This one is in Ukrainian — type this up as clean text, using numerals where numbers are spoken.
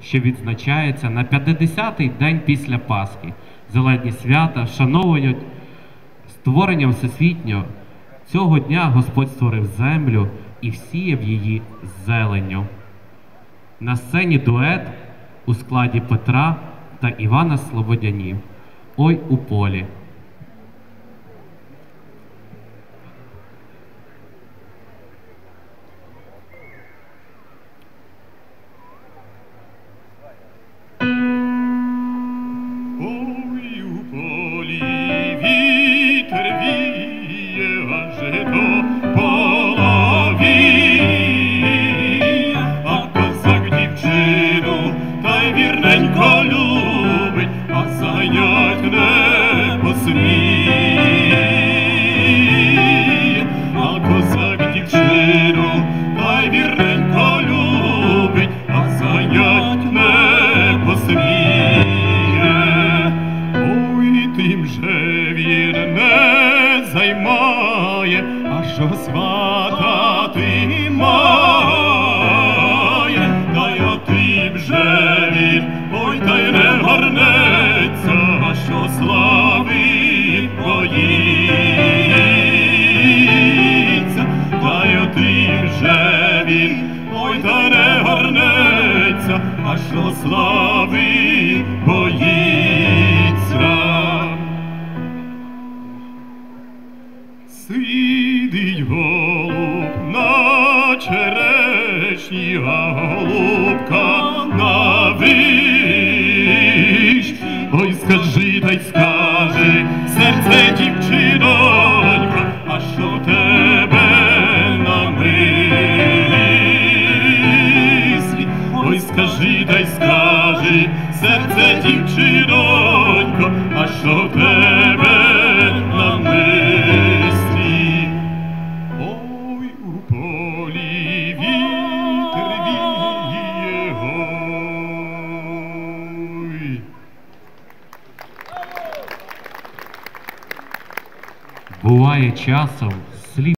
що відзначається на 50-й день після Пасхи. Зелені свята вшановують створенням всесвітнього. Цього дня Господь створив землю і всіяв її зеленню. На сцені дует у складі Петра та Івана Слободянів «Ой у полі». Що сватати має, та й отим же він, ой, та й не горнеться, а що слави боїться, та й отим же він, ой, та й не горнеться, а що слави боїться. Сидить голуб на черешні, а голубка на вишні. Ой, скажи, та й скажи, серце дівчинонько, а що в тебе на мислі? Ой, скажи, та й скажи, серце дівчинонько, а що в тебе на мислі? Буває часом,